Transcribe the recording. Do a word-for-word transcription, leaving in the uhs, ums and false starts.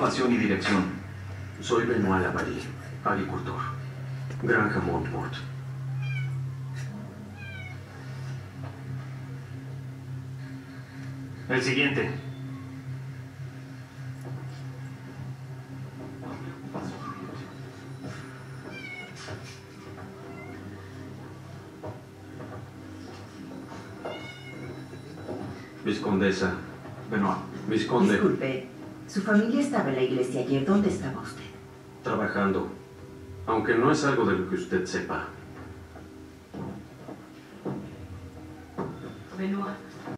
ocupación y dirección? Soy Benoit Lavary, agricultor. Granja Montfort. El siguiente. Viscondesa. Benoit. Visconde. Disculpe, su familia estaba en la iglesia ayer. ¿Dónde estaba usted? Trabajando. Aunque no es algo de lo que usted sepa. Benoit,